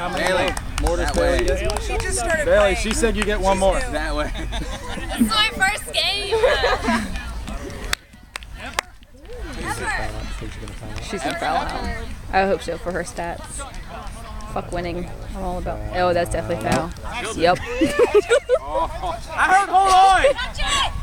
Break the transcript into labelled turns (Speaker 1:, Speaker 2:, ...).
Speaker 1: Bailey.
Speaker 2: Mortis, Bailey.
Speaker 3: She just started
Speaker 2: Bailey,
Speaker 3: playing.
Speaker 2: she said you get one more.
Speaker 1: That way.
Speaker 4: This is my first game.
Speaker 5: She's gonna foul out. I hope so for her stats. Fuck winning. I'm all about. Oh, that's definitely foul. Yep.
Speaker 1: I heard hold on.